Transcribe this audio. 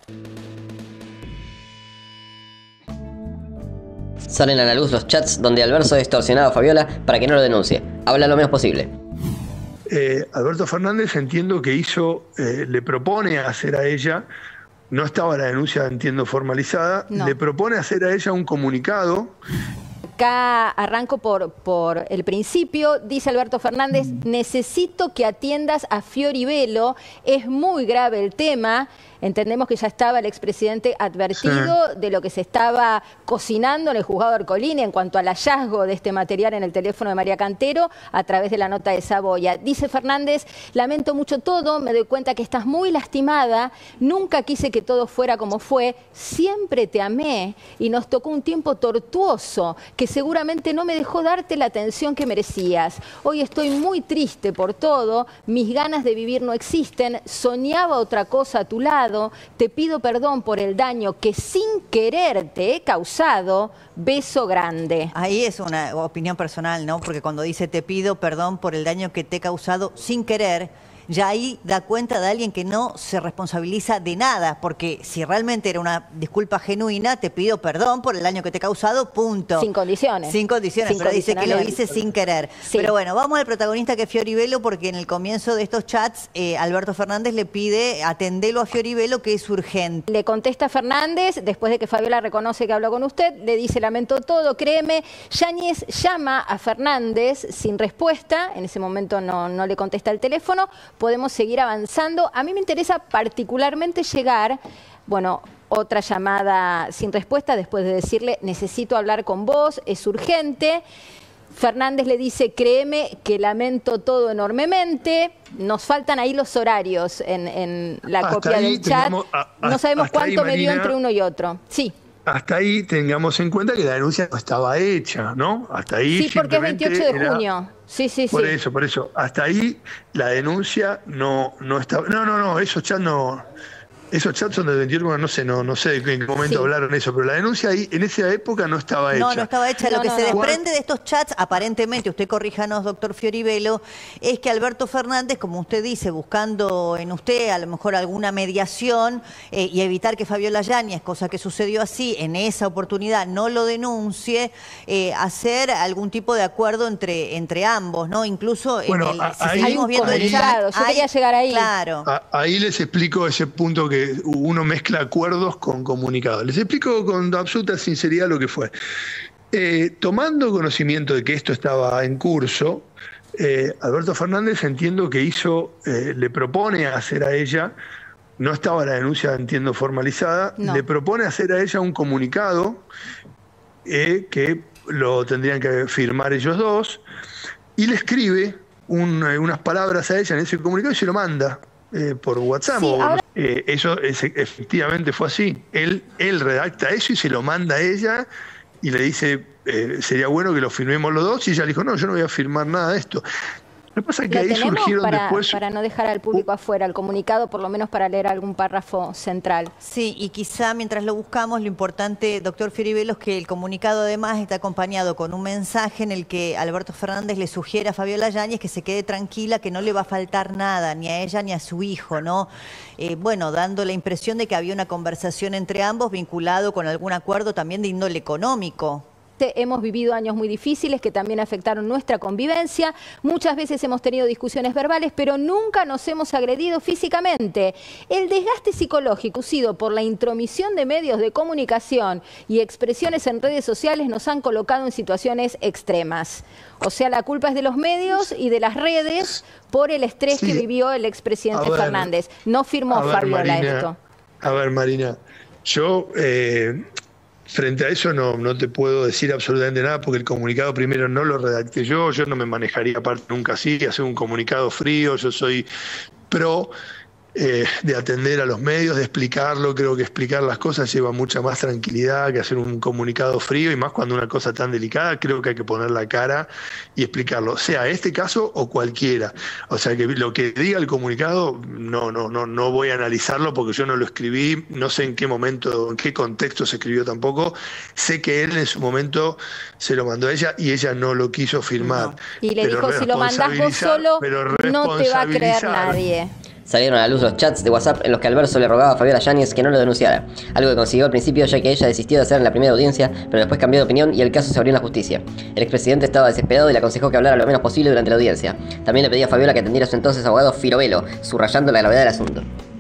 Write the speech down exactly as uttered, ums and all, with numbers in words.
Salen a la luz los chats donde Alberto ha extorsionado a Fabiola para que no lo denuncie. Habla lo menos posible. Eh, Alberto Fernández entiendo que hizo, eh, le propone hacer a ella, no estaba la denuncia, entiendo, formalizada, no. Le propone hacer a ella un comunicado. Acá arranco por, por el principio. Dice Alberto Fernández, necesito que atiendas a Fioribello, es muy grave el tema. Entendemos que ya estaba el expresidente advertido sí. de lo que se estaba cocinando en el juzgado de Ercolini en cuanto al hallazgo de este material en el teléfono de María Cantero a través de la nota de Saboya. Dice Fernández, lamento mucho todo, me doy cuenta que estás muy lastimada, nunca quise que todo fuera como fue, siempre te amé y nos tocó un tiempo tortuoso que seguramente no me dejó darte la atención que merecías. Hoy estoy muy triste por todo, mis ganas de vivir no existen, soñaba otra cosa a tu lado. Te pido perdón por el daño que sin querer te he causado. Beso grande. Ahí es una opinión personal, ¿no? Porque cuando dice te pido perdón por el daño que te he causado sin querer, ya ahí da cuenta de alguien que no se responsabiliza de nada, porque si realmente era una disculpa genuina, te pido perdón por el daño que te he causado, punto. Sin condiciones. Sin condiciones, sin pero dice que lo hice sin querer. Sí. Pero bueno, vamos al protagonista que es Fioribello, porque en el comienzo de estos chats, eh, Alberto Fernández le pide atendelo a Fioribello, que es urgente. Le contesta Fernández, después de que Fabiola reconoce que habló con usted, le dice lamento todo, créeme. Yáñez llama a Fernández sin respuesta, en ese momento no, no le contesta el teléfono. Podemos seguir avanzando. A mí me interesa particularmente llegar, bueno, otra llamada sin respuesta después de decirle necesito hablar con vos, es urgente. Fernández le dice créeme que lamento todo enormemente. Nos faltan ahí los horarios en, en la hasta copia del chat. Tengamos, a, a, no sabemos cuánto me dio entre uno y otro. Sí. Hasta ahí tengamos en cuenta que la denuncia no estaba hecha, ¿no? Hasta ahí sí, porque es veintiocho de junio. Sí, sí, por sí. eso, por eso. Hasta ahí la denuncia no, no estaba... No, no, no, esos chats no... Esos chats son del veintiuno, no sé, no, no sé en qué momento sí. hablaron eso, pero la denuncia ahí en esa época no estaba hecha. No, no estaba hecha. No, Lo que no, se no. desprende de estos chats, aparentemente, usted corríjanos, doctor Fioribello, es que Alberto Fernández, como usted dice, buscando en usted a lo mejor alguna mediación eh, y evitar que Fabiola Yáñez, cosa que sucedió así, en esa oportunidad no lo denuncie, eh, hacer algún tipo de acuerdo entre, entre ambos, ¿no? Incluso bueno, en el, a, si ahí, seguimos viendo ahí, el chat, yo hay, quería llegar ahí. Claro. A, ahí les explico ese punto que uno mezcla acuerdos con comunicados. Les explico con absoluta sinceridad lo que fue. Eh, tomando conocimiento de que esto estaba en curso, eh, Alberto Fernández entiendo que hizo, eh, le propone hacer a ella, no estaba la denuncia, entiendo, formalizada, no. le propone hacer a ella un comunicado eh, que lo tendrían que firmar ellos dos, y le escribe un, unas palabras a ella en ese comunicado y se lo manda. Eh, por WhatsApp. Sí, o, ahora... eh, eso es, efectivamente fue así. Él, él redacta eso y se lo manda a ella y le dice, eh, sería bueno que lo firmemos los dos, y ella le dijo, no, yo no voy a firmar nada de esto. Lo que pasa es que ahí surgieron para, después... para no dejar al público uh, afuera el comunicado, por lo menos para leer algún párrafo central. Sí, y quizá mientras lo buscamos, lo importante, doctor Fioribello, es que el comunicado además está acompañado con un mensaje en el que Alberto Fernández le sugiere a Fabiola Yáñez que se quede tranquila, que no le va a faltar nada, ni a ella ni a su hijo, ¿no? Eh, bueno, dando la impresión de que había una conversación entre ambos vinculado con algún acuerdo también de índole económico. Hemos vivido años muy difíciles que también afectaron nuestra convivencia. Muchas veces hemos tenido discusiones verbales, pero nunca nos hemos agredido físicamente. El desgaste psicológico producido por la intromisión de medios de comunicación y expresiones en redes sociales nos han colocado en situaciones extremas. O sea, la culpa es de los medios y de las redes por el estrés sí. que vivió el expresidente ver, Fernández. No firmó Fabiola esto. A ver, Marina, yo... Eh... Frente a eso no, no te puedo decir absolutamente nada porque el comunicado primero no lo redacté yo, yo no me manejaría aparte nunca así, hacer un comunicado frío, yo soy pro eh, de atender a los medios, de explicarlo, creo que explicar las cosas lleva mucha más tranquilidad que hacer un comunicado frío y más cuando una cosa tan delicada, creo que hay que poner la cara y explicarlo, sea este caso o cualquiera. O sea que lo que diga el comunicado no, no, no, no voy a analizarlo porque yo no lo escribí, no sé en qué momento, en qué contexto se escribió tampoco, sé que él en su momento se lo mandó a ella y ella no lo quiso firmar. No. Y le dijo, si lo mandás vos solo, no te va a creer nadie. Salieron a la luz los chats de WhatsApp en los que Alberto le rogaba a Fabiola Yáñez que no lo denunciara, algo que consiguió al principio ya que ella desistió de hacer en la primera audiencia, pero después cambió de opinión y el caso se abrió en la justicia. El expresidente estaba desesperado y le aconsejó que hablara lo menos posible durante la audiencia. También le pedía a Fabiola que atendiera a su entonces abogado Firovelo, subrayando la gravedad del asunto.